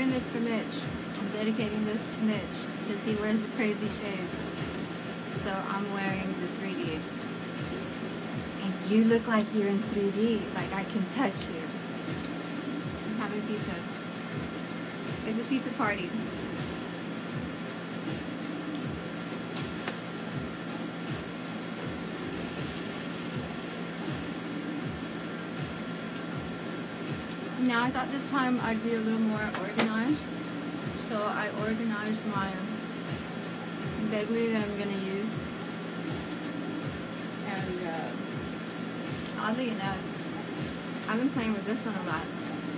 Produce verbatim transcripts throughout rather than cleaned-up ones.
wearing this for Mitch. I'm dedicating this to Mitch because he wears the crazy shades. So I'm wearing the three D. And you look like you're in three D, like I can touch you. I'm having pizza. It's a pizza party. Now I thought this time I'd be a little more organized, so I organized my bakery that I'm gonna use, and uh, oddly enough, I've been playing with this one a lot.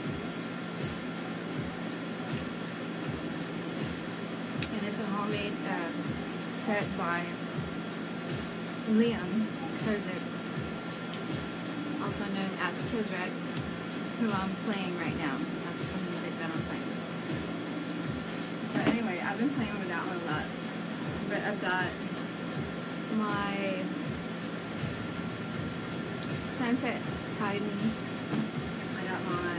And it's a homemade uh, set by Liam Kurzik, also known as Kizrek, who I'm playing right now. That's the music that I'm playing. So anyway, I've been playing with that one a lot. But I've got my Sunset Titans. I got my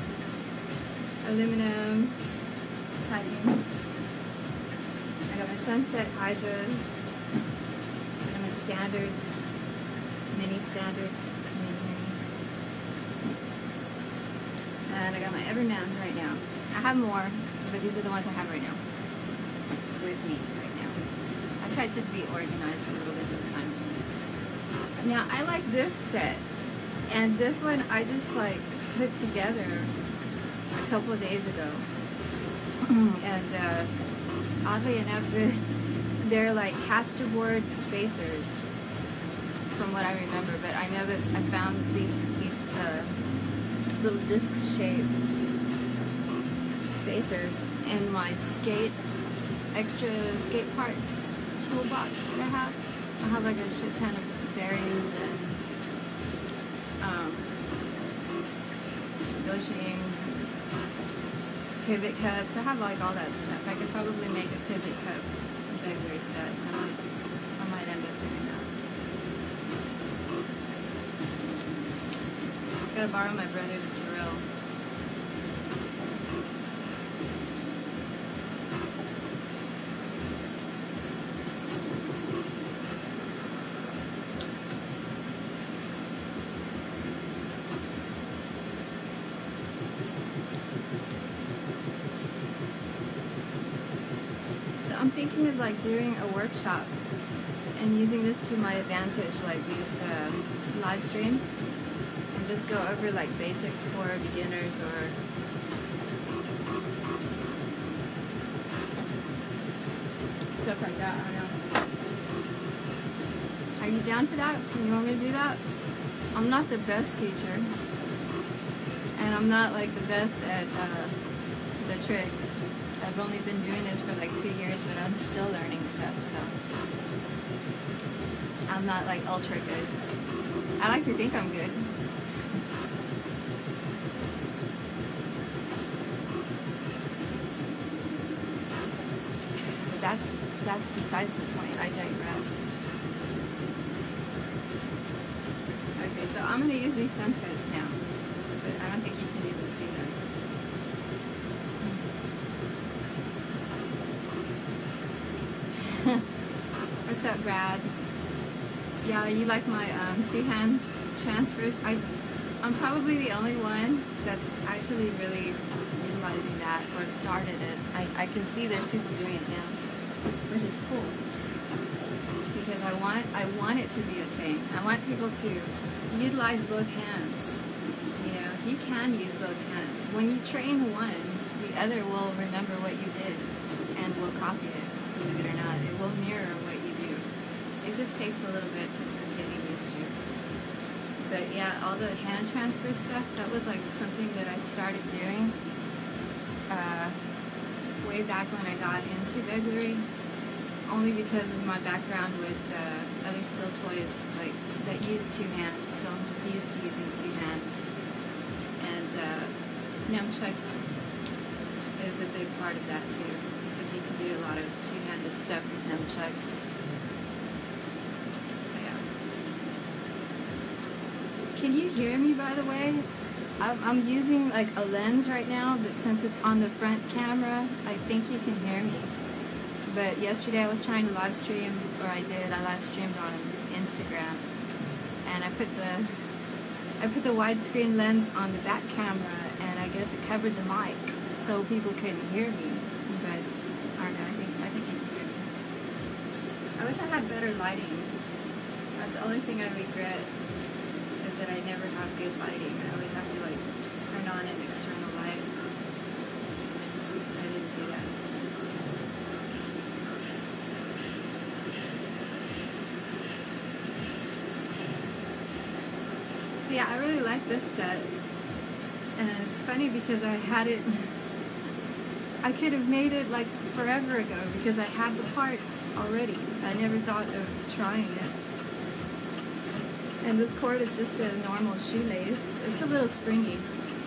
aluminum Titans. I got my Sunset Hydras. I got my standards, mini standards. And I got my Evermans right now. I have more, but these are the ones I have right now with me right now. I tried to be organized a little bit this time. Now, I like this set. And this one I just like put together a couple of days ago. And uh, oddly enough, they're like casterboard spacers from what I remember. But I know that I found these, these uh, little disc shapes spacers in my skate extra skate parts toolbox that I have. I have like a shit ton of bearings and um, bushings, pivot cups. I have like all that stuff. I could probably make a pivot cup bakery set. I might, I might end up doing that. Gotta borrow my brother's drill. So I'm thinking of like doing a workshop and using this to my advantage, like these uh, live streams. Just go over like basics for beginners or stuff like that. I don't know. Are you down for that? You want me to do that? I'm not the best teacher, and I'm not like the best at uh, the tricks. I've only been doing this for like two years, but I'm still learning stuff. So I'm not like ultra good. I like to think I'm good. That's that's besides the point. I digress. Okay, so I'm gonna use these sunsets now, but I don't think you can even see them. What's up, Brad? Yeah, you like my um, two-hand transfers? I, I'm probably the only one that's actually really utilizing that or started it. I, I can see there's people doing it now, which is cool, because I want I want it to be a thing. I want people to utilize both hands. You know, you can use both hands. When you train one, the other will remember what you did and will copy it. Believe it or not, it will mirror what you do. It just takes a little bit of getting used to. But yeah, all the hand transfer stuff, that was like something that I started doing uh, way back when I got into Beglery, only because of my background with uh, other skill toys like that use two hands, so I'm just used to using two hands. And uh, nunchucks is a big part of that too, because you can do a lot of two-handed stuff with nunchucks. So yeah. Can you hear me, by the way? I'm, I'm using like a lens right now, but since it's on the front camera, I think you can hear me. But yesterday I was trying to live stream, or I did, I live streamed on Instagram, and I put the I put the widescreen lens on the back camera, and I guess it covered the mic, so people couldn't hear me. But I don't know, I think I think you can hear me. I wish I had better lighting. That's the only thing I regret, is that I never have good lighting. I always have to like turn on an external light. I just I didn't do that this time. So yeah, I really like this set, and it's funny because I had it, I could have made it like forever ago because I had the parts already. I never thought of trying it. And this cord is just a normal shoelace. It's a little springy.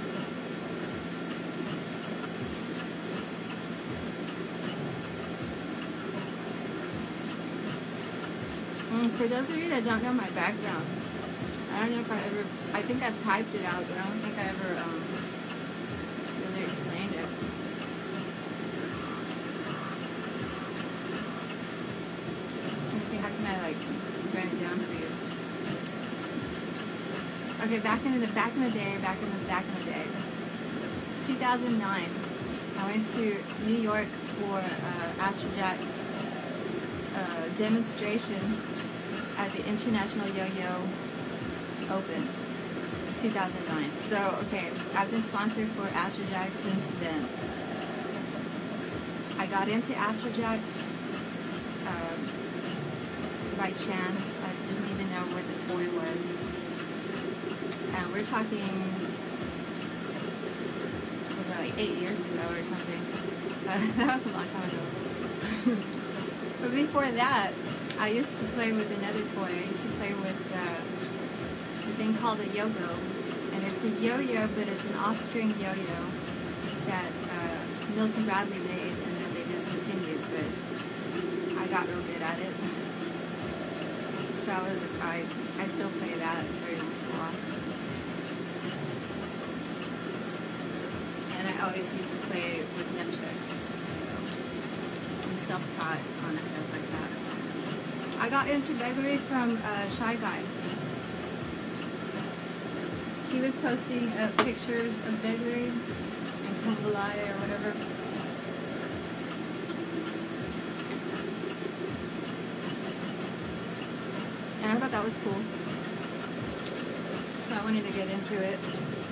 And for those of you that don't know my background, I don't know if I ever, I think I've typed it out, but I don't think I ever um, really explained it. Let me see, how can I like write it down for you? Okay, back in the back in the day, back in the back in the day, two thousand nine, I went to New York for uh, Astrojack's uh, demonstration at the International Yo-Yo Open, two thousand nine. So, okay, I've been sponsored for Astrojack since then. I got into Astrojack's um, by chance. I didn't even know what the toy was. And we're talking, was that like eight years ago or something? Uh, that was a long time ago. But before that, I used to play with another toy. I used to play with uh, a thing called a yo-go, and it's a yo-yo, but it's an off-string yo-yo that uh, Milton Bradley made, and then they discontinued. But I got real good at it, so I was I I still play that every once in a while. And I always used to play with nunchucks, so I'm self-taught on stuff like that. I got into Beglery from uh, Shy Guy. He was posting uh, pictures of Beglery and Kumbhalaya or whatever. And I thought that was cool. So I wanted to get into it.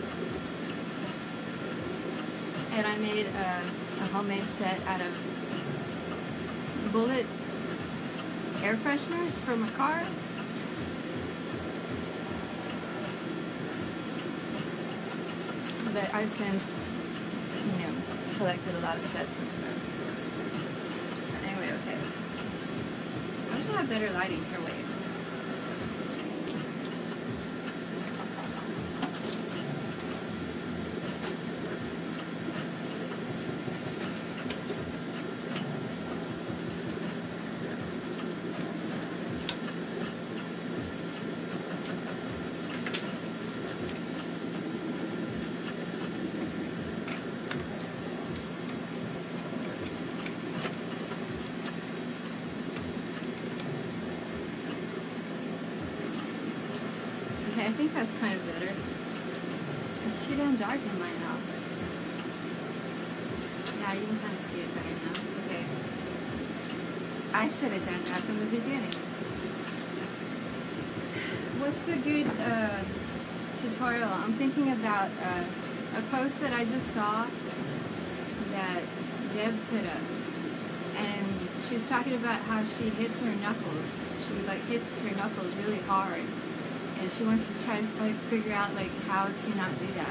And I made a, a homemade set out of bullet air fresheners from a car. But I've since, you know, collected a lot of sets and stuff. So anyway, okay. I should have better lighting here, wait. I think that's kind of better. It's too damn dark in my house. Yeah, you can kind of see it better now. Okay. I should have done that from the beginning. What's a good uh, tutorial? I'm thinking about uh, a post that I just saw that Deb put up. And she's talking about how she hits her knuckles. She like hits her knuckles really hard. And she wants to try to like, figure out like how to not do that.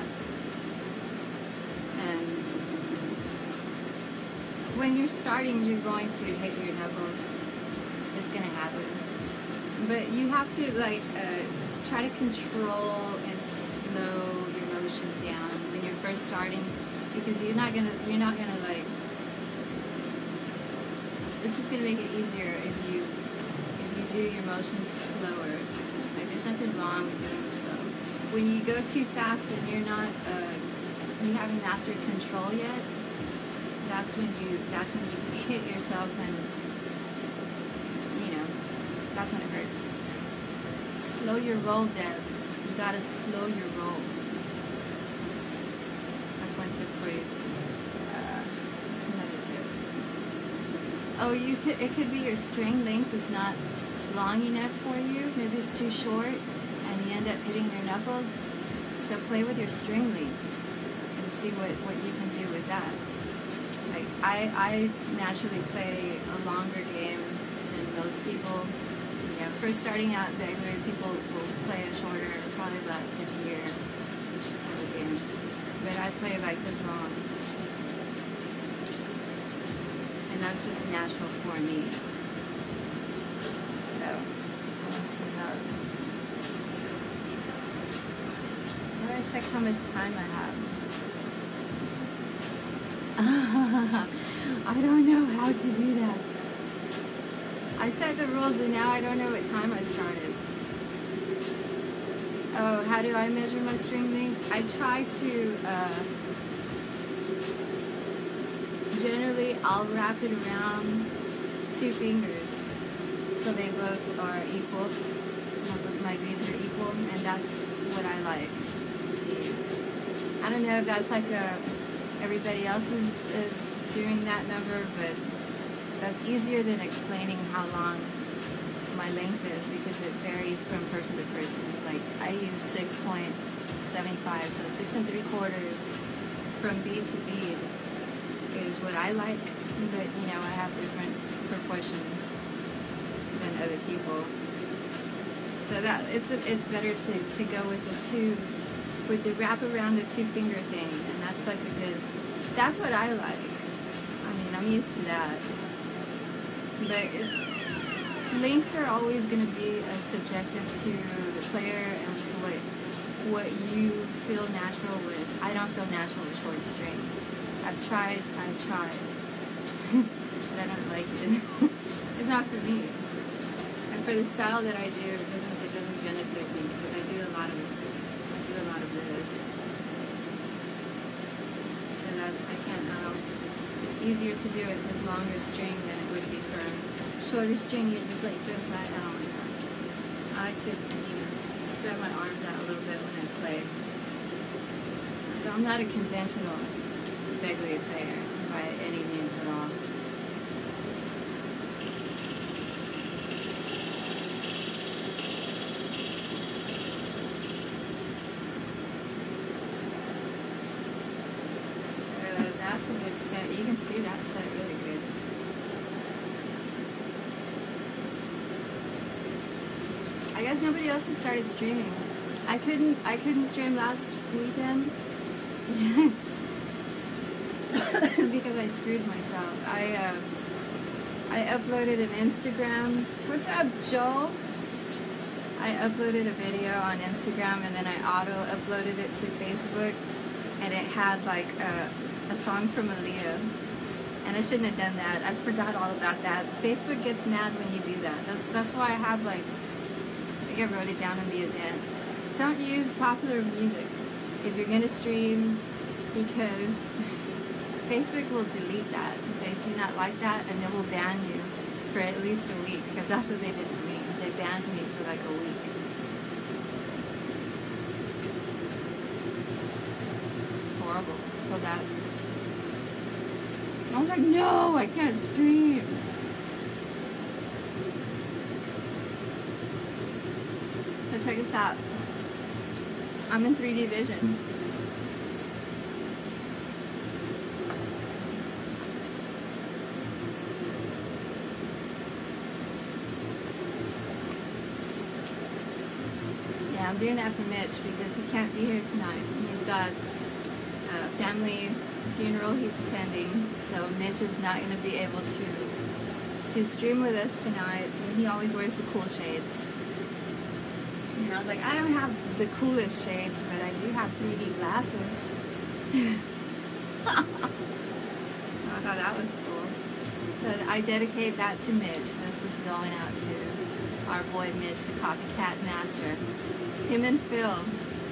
And when you're starting, you're going to hit your knuckles. It's gonna happen. But you have to like uh, try to control and slow your motion down when you're first starting, because you're not gonna you're not gonna like. It's just gonna make it easier if you if you do your motions slower. Like there's nothing wrong with doing it slow. when you go too fast and you're not, uh, you haven't mastered control yet, that's when you, that's when you hit yourself and, you know, that's when it hurts. Slow your roll, Deb. You gotta slow your roll. That's, that's one tip for you. Uh, that's another tip. Oh, you could, it could be your string length is not long enough for you. Maybe it's too short and you end up hitting your knuckles. So play with your string length and see what, what you can do with that. Like I, I naturally play a longer game than most people. You know, first starting out regular people will play a shorter, probably about fifth year of a game. But I play like this long. And that's just natural for me. So, let's see how. I'm gonna check how much time I have. I don't know how to do that. I set the rules and now I don't know what time I started. Oh, how do I measure my string length? I try to, uh, generally I'll wrap it around two fingers so they both are equal. My beads are equal, and that's what I like to use. I don't know if that's like a, everybody else is, is doing that number, but that's easier than explaining how long my length is because it varies from person to person. Like I use six point seven five, so six and three quarters from bead to bead is what I like, but you know, I have different proportions than other people. So that it's a, it's better to, to go with the two, with the wrap around the two finger thing, and that's like a good, that's what I like. I mean, I'm used to that. But it, lengths are always going to be uh, subjective to the player and to what what you feel natural with. I don't feel natural with short string. I've tried, I've tried, but I don't like it. It's not for me. And for the style that I do, it doesn't it doesn't benefit me because I do a lot of I do a lot of this. So that's I can't. Um, it's easier to do it with longer string than it would be for shorter string. You're just like this. I don't know. I like to, you know, spread my arms out a little bit when I play. So I'm not a conventional Begley player by any means at all. So that's a good set. You can see that set really good. I guess nobody else has started streaming. I couldn't. I couldn't stream last weekend because I screwed myself. I uh, I uploaded an Instagram. What's up, Joel? I uploaded a video on Instagram and then I auto uploaded it to Facebook, and it had like a, a song from Aaliyah. And I shouldn't have done that. I forgot all about that. Facebook gets mad when you do that. That's that's why I have like. I wrote it down in the event. Don't use popular music if you're gonna stream because Facebook will delete that. They do not like that and they will ban you for at least a week because that's what they did to me. They banned me for like a week. Horrible. So that I was like, no, I can't stream. So check this out. I'm in three D vision. Yeah, I'm doing that for Mitch because he can't be here tonight. He's got a family funeral he's attending, so Mitch is not going to be able to to stream with us tonight. And he always wears the cool shades. And I was like, I don't have the coolest shades, but I do have three D glasses. So I thought that was cool. So I dedicate that to Mitch. This is going out to our boy Mitch, the copycat master. Him and Phil.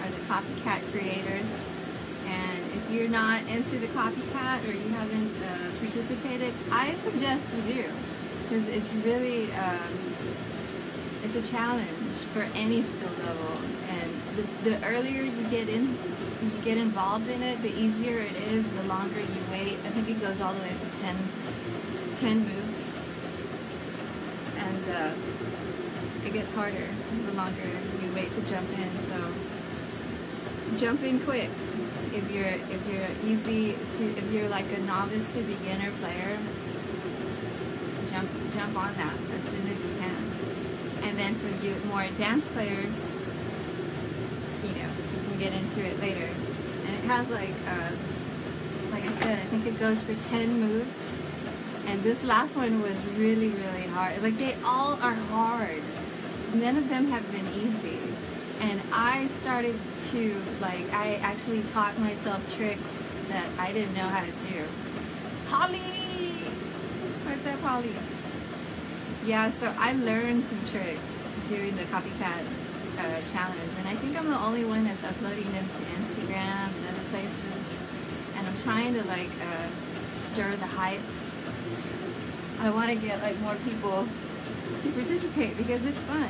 are the copycat creators. And if you're not into the copycat or you haven't uh, participated, I suggest you do, because it's really um, it's a challenge for any skill level. And the, the earlier you get in, you get involved in it, the easier it is. The longer you wait, I think it goes all the way up to ten, ten moves, and uh, it gets harder the longer you wait to jump in. So jump in quick. If you're if you're easy to if you're like a novice to beginner player, jump jump on that as soon as you can. And then for you more advanced players, you know, you can get into it later. And it has like uh, like I said, I think it goes for ten moves. And this last one was really really hard. Like they all are hard. None of them have been easy. And I started to, like, I actually taught myself tricks that I didn't know how to do. Holly! What's up, Holly? Yeah, so I learned some tricks during the copycat uh, challenge. And I think I'm the only one that's uploading them to Instagram and other places. And I'm trying to, like, uh, stir the hype. I want to get, like, more people to participate because it's fun.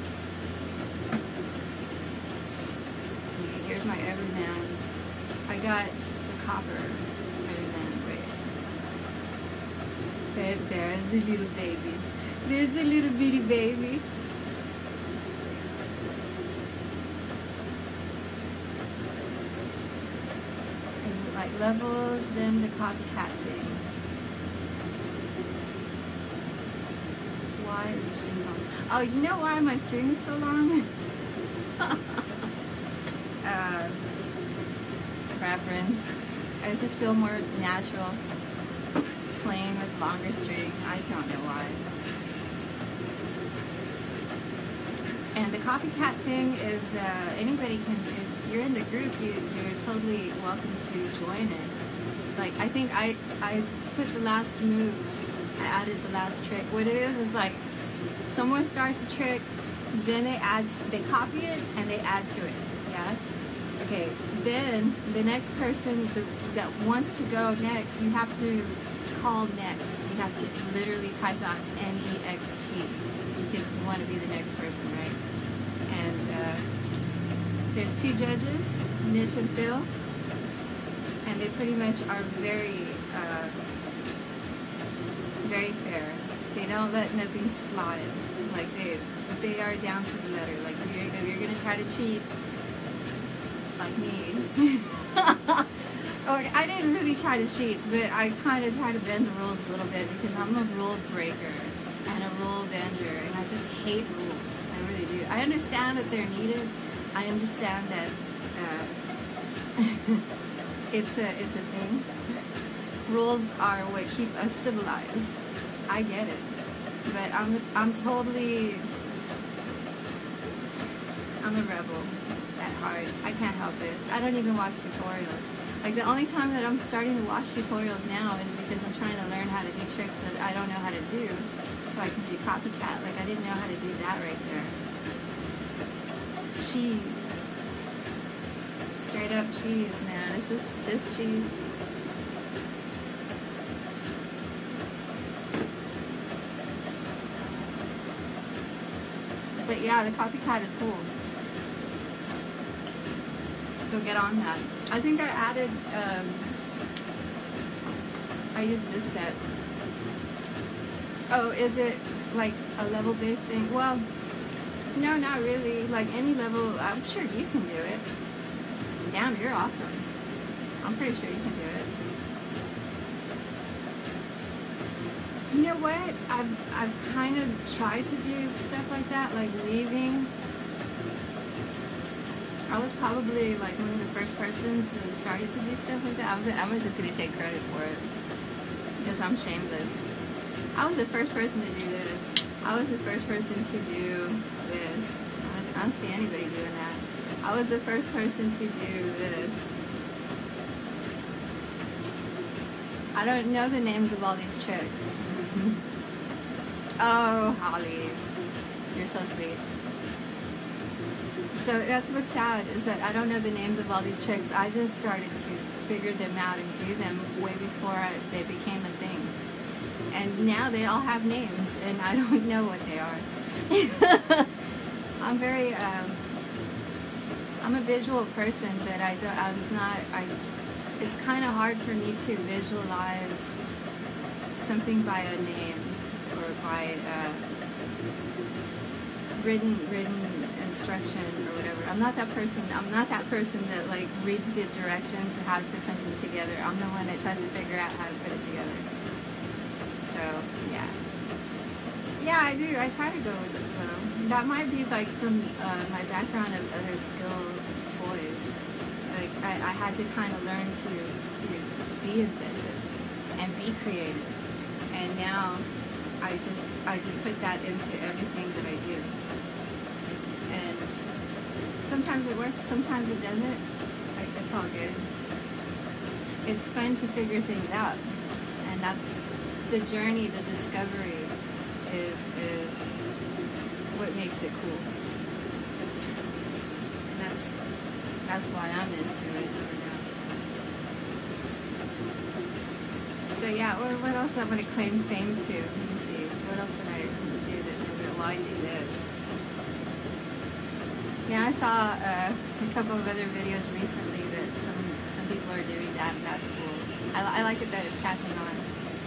Here's my Evermans. I got the copper Everman. Wait. There, there's the little babies. There's the little bitty baby. And like levels, then the copycat thing. Why is the stream so long? Oh, you know why my stream is so long? Uh, preference. I just feel more natural playing with longer string. I don't know why. And the copycat thing is uh, anybody can. If you're in the group, you you're totally welcome to join it. Like I think I I put the last move. I added the last trick. What it is is like someone starts a trick, then they add they copy it and they add to it. Yeah. Okay, then the next person the, that wants to go next, you have to call next. You have to literally type out N E X T because you want to be the next person, right? And uh, there's two judges, Mitch and Phil, and they pretty much are very, uh, very fair. They don't let nothing slide. Like they, they are down to the letter. Like if you're, if you're gonna try to cheat, like me. Okay, I didn't really try to cheat, but I kind of try to bend the rules a little bit because I'm a rule breaker and a rule bender, and I just hate rules. I really do. I understand that they're needed. I understand that uh, it's a it's a thing. Rules are what keep us civilized. I get it, but I'm I'm totally I'm a rebel. Hard. I can't help it. I don't even watch tutorials. Like the only time that I'm starting to watch tutorials now is because I'm trying to learn how to do tricks that I don't know how to do, so I can do copycat. Like I didn't know how to do that right there. Cheese. Straight up cheese, man. It's just just cheese. But yeah, the copycat is cool. So get on that. I think I added, um, I used this set. Oh, is it like a level based thing? Well, no, not really. Like any level, I'm sure you can do it. Damn, you're awesome. I'm pretty sure you can do it. You know what? I've, I've kind of tried to do stuff like that, like leaving. I was probably like one of the first persons who started to do stuff like that. I'm, I'm just going to take credit for it because I'm shameless. I was the first person to do this. I was the first person to do this. I, I don't see anybody doing that. I was the first person to do this. I don't know the names of all these tricks. Oh, Holly. You're so sweet. So that's what's sad, is that I don't know the names of all these tricks. I just started to figure them out and do them way before I, they became a thing. And now they all have names, and I don't know what they are. I'm very, um, I'm a visual person, but I don't, I'm not, I, it's kind of hard for me to visualize something by a name or by uh, written, written instruction or whatever. I'm not that person. I'm not that person that like reads the directions to how to put something together. I'm the one that tries to figure out how to put it together. So yeah, yeah, I do. I try to go with the flow. That might be like from uh, my background of other skill toys. Like I, I had to kind of learn to, to be inventive and be creative. And now I just I just put that into everything that I do. And sometimes it works, sometimes it doesn't. Like, it's all good. It's fun to figure things out, and that's the journey. The discovery is is what makes it cool. And that's that's why I'm into it for now. So yeah, what, what else I want to claim fame to? Let me see. What else did I do that? Well, I do this. Yeah, I saw uh, a couple of other videos recently that some some people are doing that, and that's cool. I, I like it that it's catching on.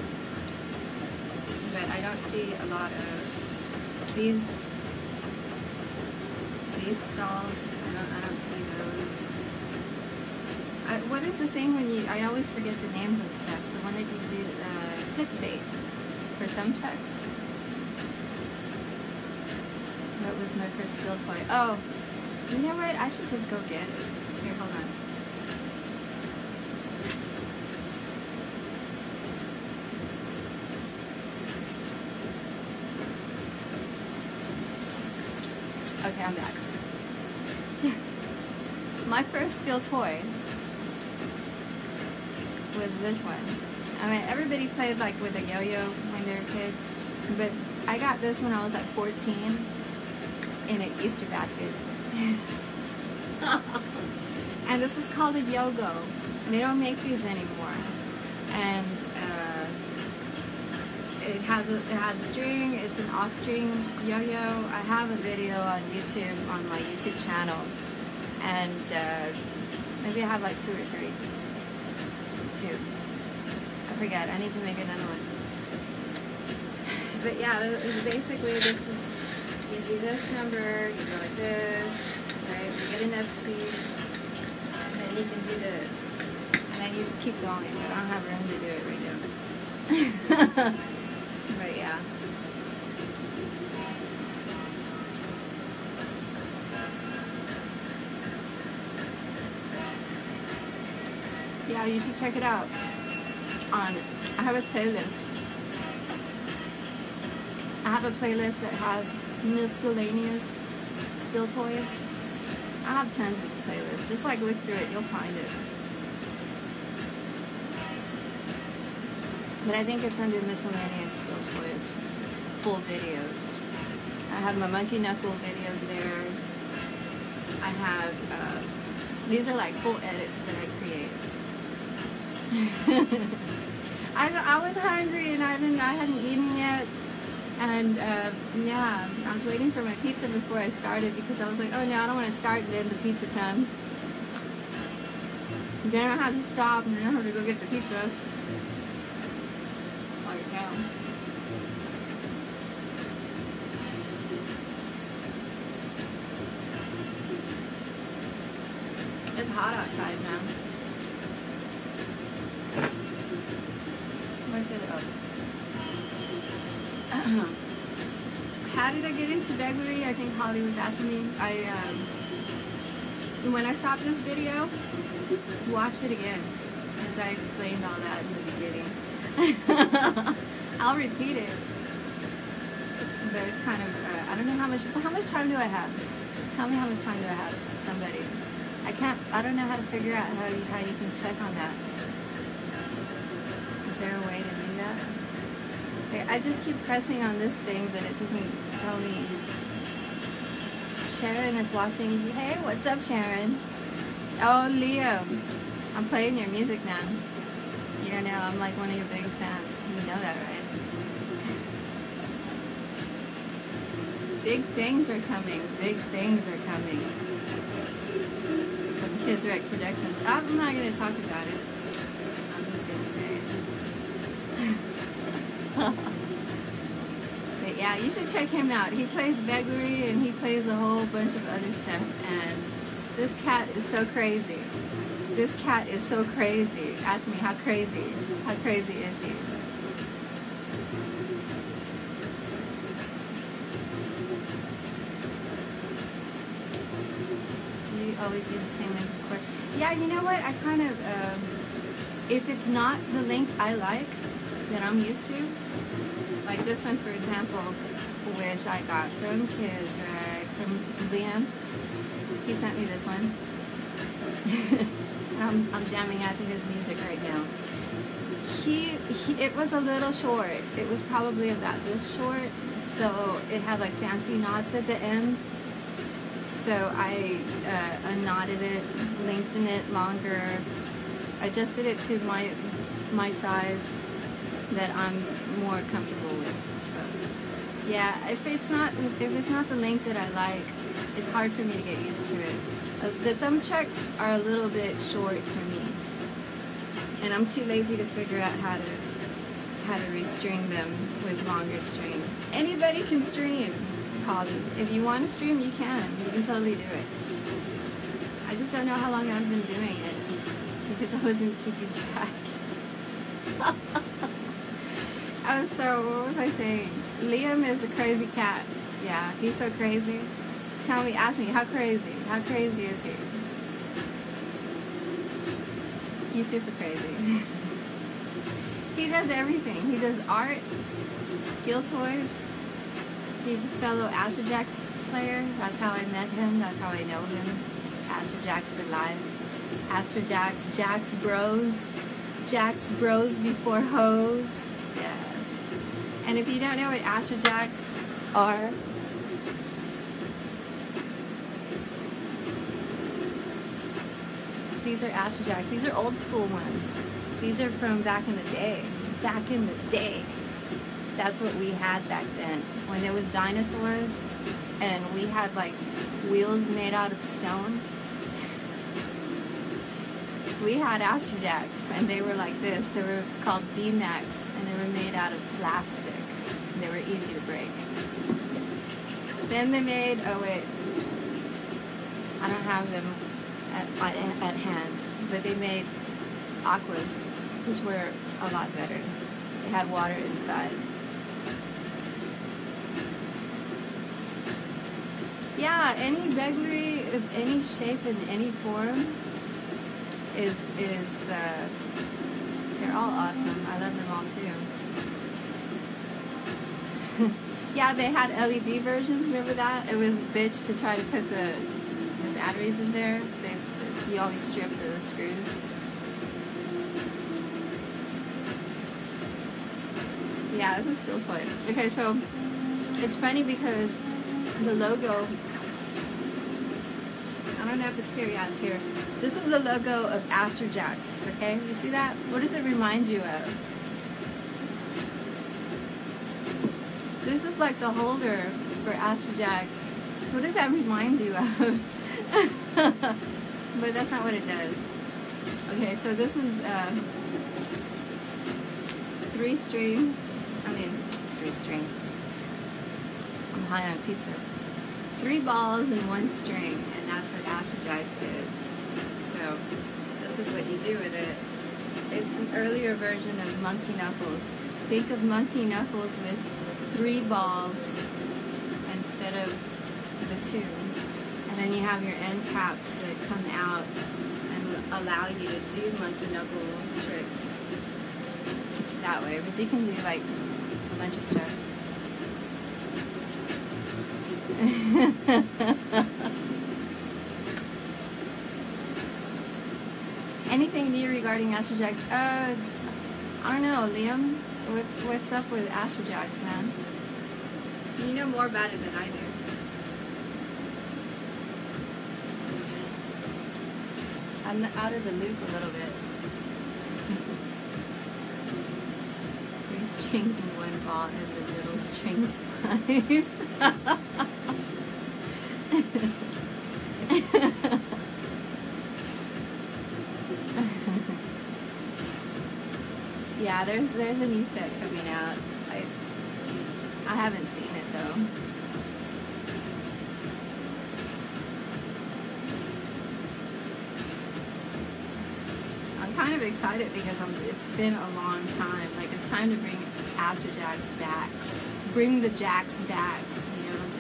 But I don't see a lot of these these stalls. I don't I don't see those. I, what is the thing when you? I always forget the names of stuff. The one that you do uh, clickbait for thumbchucks. That was my first skill toy. Oh. You know what? I should just go get it. Here, hold on. Okay, I'm back. My first skill toy was this one. I mean, everybody played like with a yo-yo when they were a kid, but I got this when I was like fourteen in an Easter basket. And this is called a Yogo. They don't make these anymore. And uh, it has a it has a string. It's an off-string yo-yo. I have a video on YouTube on my YouTube channel, and uh, maybe I have like two or three. Two. I forget. I need to make another one. But yeah, it's basically this is. You do this number, you go like this, right? You get enough speed, and then you can do this. And then you just keep going, but I don't have room to do it right now. But yeah. Yeah, you should check it out. On, I have a playlist. I have a playlist that has miscellaneous skill toys. I have tons of playlists. Just like look through it, you'll find it. But I think it's under miscellaneous skill toys. Full videos. I have my monkey knuckle videos there. I have, uh, these are like full edits that I create. I, I was hungry and I didn't, I hadn't eaten yet. And uh, yeah, I was waiting for my pizza before I started because I was like, oh no, I don't want to start and then the pizza comes. Then I have to stop and then I have to go get the pizza. Like hell. It's hot outside now. Where's it? Oh. How did I get into Beglary? I think Holly was asking me. I um, when I stopped this video, watch it again, as I explained all that in the beginning. I'll repeat it, but it's kind of uh, I don't know how much how much time do I have? Tell me how much time do I have? Somebody, I can't. I don't know how to figure out how you how you can check on that. Is there a way to do that? I just keep pressing on this thing, but it doesn't tell me Sharon is watching. Hey, what's up, Sharon? Oh, Liam, I'm playing your music now. You don't know, I'm like one of your biggest fans. You know that, right? Big things are coming. Big things are coming. From Kisrek Productions. I'm not going to talk about it. I'm just going to say it. But yeah, you should check him out. He plays Beglery and he plays a whole bunch of other stuff. And this cat is so crazy. This cat is so crazy. Ask me, how crazy? How crazy is he? Do you always use the same link of course? Yeah, you know what? I kind of, um, if it's not the link I like, that I'm used to, like this one, for example, which I got from Kisrek, from Liam. He sent me this one. I'm, I'm jamming out to his music right now. He, he, it was a little short. It was probably about this short, so it had like fancy knots at the end. So I uh, unknotted it, lengthened it longer, adjusted it to my my size that I'm more comfortable with. So yeah, if it's not if it's not the length that I like, it's hard for me to get used to it. Uh, the thumb chucks are a little bit short for me, and I'm too lazy to figure out how to how to restring them with longer string. Anybody can stream, Holly. If you want to stream, you can. You can totally do it. I just don't know how long I've been doing it because I wasn't keeping track. Oh, so what was I saying? Liam is a crazy cat. Yeah, he's so crazy. Tell me, ask me, how crazy? How crazy is he? He's super crazy. He does everything. He does art, skill toys. He's a fellow Astrojax player. That's how I met him. That's how I know him. Astrojax for life. Astrojax, Jax Bros. Jax Bros before hoes. Yeah. And if you don't know what Astrojax are, these are Astrojax. These are old school ones. These are from back in the day. Back in the day. That's what we had back then. When there was dinosaurs and we had like wheels made out of stone. We had Astrojax and they were like this. They were called B MAX and they were made out of plastic. And they were easy to break. Then they made, oh wait, I don't have them at, at, at hand, but they made Aquas, which were a lot better. They had water inside. Yeah, any Beglery of any shape and any form is, is uh, they're all awesome. I love them all too. Yeah, they had L E D versions, remember that? It was a bitch to try to put the, the batteries in there. They, you always strip the screws. Yeah, this is still toy. Okay, so it's funny because the logo, I don't know if it's here. Yeah, it's here. This is the logo of Astrojax, okay? You see that? What does it remind you of? This is like the holder for Astrojax. What does that remind you of? But that's not what it does. Okay, so this is uh, three strings. I mean, three strings. I'm high on pizza. Three balls and one string, and that's what Astrojax is. So this is what you do with it. It's an earlier version of Monkey Knuckles. Think of Monkey Knuckles with three balls instead of the two. And then you have your end caps that come out and allow you to do Monkey Knuckle tricks that way. But you can do like a bunch of stuff. Anything new regarding Astrojax? Uh, I don't know, Liam. What's what's up with Astrojax, man? You know more about it than I do. I'm out of the loop a little bit. Three strings in one ball and the middle string slides. Yeah, there's there's a new set coming out. I I haven't seen it though. I'm kind of excited because I'm, it's been a long time. Like, it's time to bring Astro Jacks backs. Bring the Jacks backs. You know what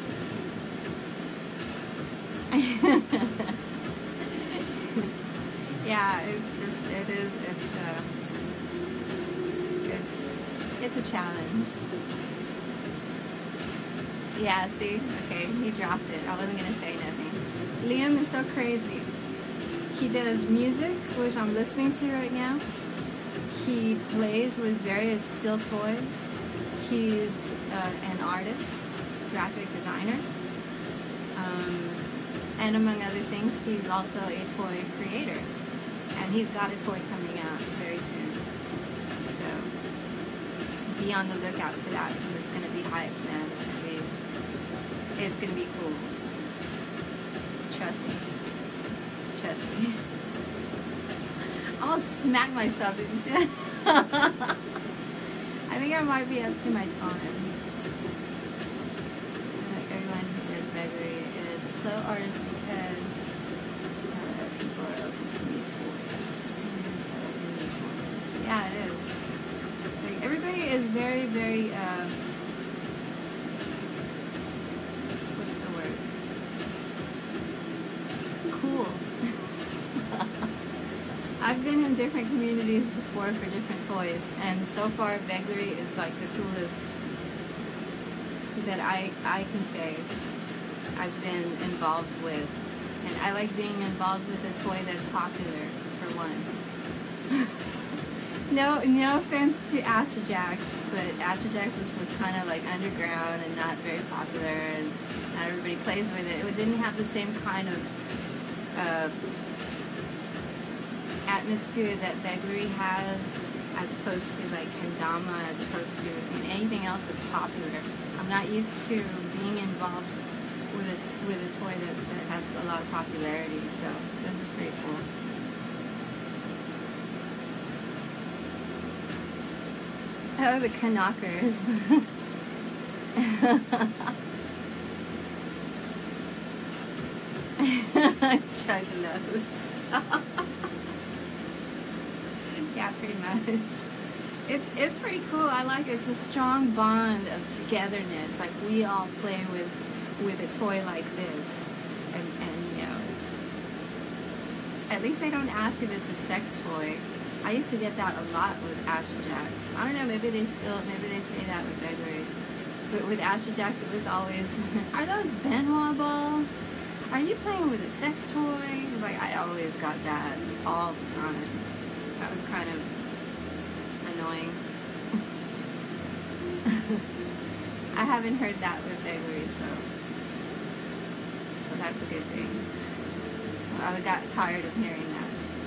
I'm saying? Yeah, it, it's, it is. It's uh, it's it's a challenge. Yeah. See. Okay. He dropped it. I wasn't gonna say nothing. Liam is so crazy. He does music, which I'm listening to right now. He plays with various skill toys. He's uh, an artist, graphic designer, um, and among other things, he's also a toy creator. And he's got a toy coming out very soon. So be on the lookout for that. It's gonna be hype, man. It's gonna be it's gonna be cool. Trust me. Trust me. I almost smacked myself. Did you see that? I think I might be up to my time. Like everyone who does Veggery is a Clo artist because uh, people are open to new toys. New toys. Yeah, it is. Like everybody is very, very. Uh, what's the word? Cool. I've been in different communities before for different toys, and so far Veggery is like the coolest that I I can say I've been involved with, and I like being involved with a toy that's popular for once. no no offense to Astro Jacks, but Astro Jacks is kind of like underground and not very popular, and not everybody plays with it. It didn't have the same kind of uh, atmosphere that Veggery has, as opposed to like Kendama, as opposed to I mean, anything else that's popular. I'm not used to being involved with a, with a toy that, that has a lot of popularity, so this is pretty cool. Oh, the Knockers. Chuggalos. Yeah, pretty much. It's it's pretty cool. I like it. It's a strong bond of togetherness. Like we all play with with a toy like this, and and you know, it's at least they don't ask if it's a sex toy. I used to get that a lot with Astro Jacks. I don't know. Maybe they still maybe they say that with Veggery. But with Astro Jacks, it was always, are those Benoit balls? Are you playing with a sex toy? Like, I always got that all the time. That was kind of annoying. I haven't heard that with Veggery, so so that's a good thing. Well, I got tired of hearing that.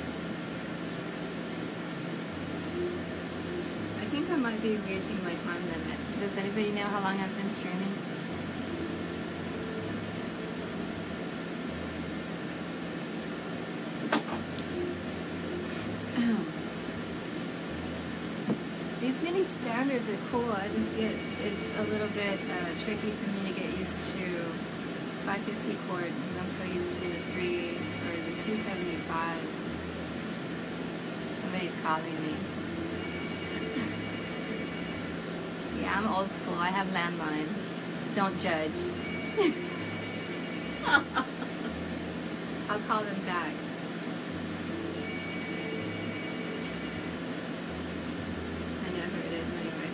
I think I might be reaching my time limit. Does anybody know how long I've been streaming? These mini standards are cool. I just get, it's a little bit uh, tricky for me to get used to five fifty chord because I'm so used to the three or the two seventy-five. Somebody's calling me. Yeah, I'm old school. I have landline. Don't judge. I'll call them back. I know who it is anyway.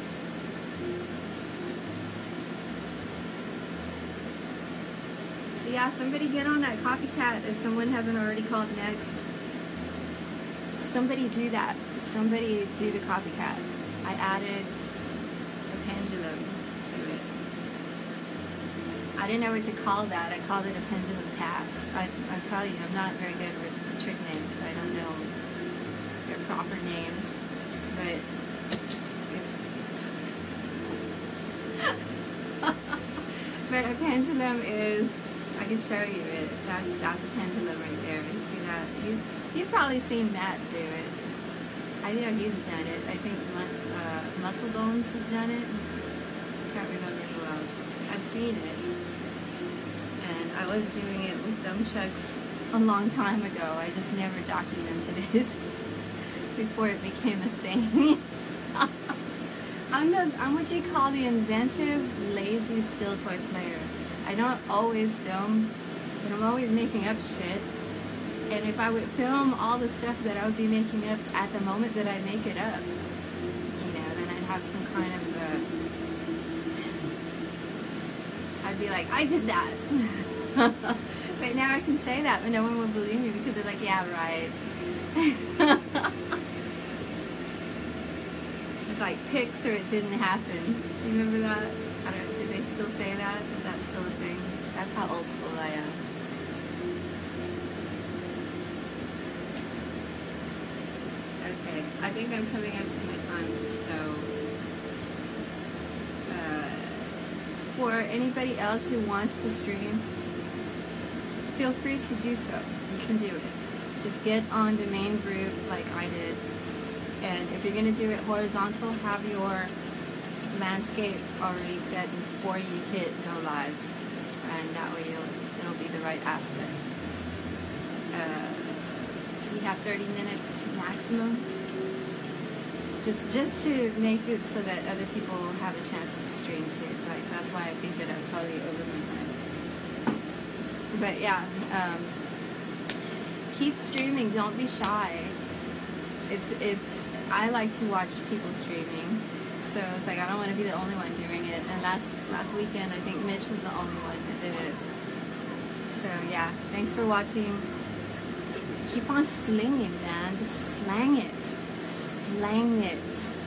So yeah, somebody get on that copycat if someone hasn't already called next. Somebody do that. Somebody do the copycat. I added pendulum to it. I didn't know what to call that. I called it a pendulum pass. I, I tell you, I'm not very good with trick names, so I don't know their proper names. But but a pendulum is, I can show you it. That's that's a pendulum right there. You see that? You you've probably seen Matt do it. I know he's done it. I think uh, Muscle Bones has done it. I can't remember who else. I've seen it. And I was doing it with dumb chucks a long time ago. I just never documented it before it became a thing. I'm the I'm what you call the inventive, lazy still toy player. I don't always film, but I'm always making up shit. And if I would film all the stuff that I would be making up at the moment that I make it up, you know, then I'd have some kind of, uh, I'd be like, I did that. But now I can say that, but no one will believe me because they're like, yeah, right. It's like pics or it didn't happen. You remember that? I don't, do they still say that? Is that still a thing? That's how old school I am. Okay, I think I'm coming up to my time, so uh, for anybody else who wants to stream, feel free to do so. You can do it. Just get on the main group like I did, and if you're going to do it horizontal, have your landscape already set before you hit go live, and that way you'll, it'll be the right aspect. Uh, You have thirty minutes maximum, just just to make it so that other people have a chance to stream too. Like that's why I think that I'm probably over my time. But yeah, um, keep streaming. Don't be shy. It's it's. I like to watch people streaming, so it's like I don't want to be the only one doing it. And last last weekend, I think Mitch was the only one that did it. So yeah, thanks for watching. Keep on slinging, man. Just slang it. Slang it.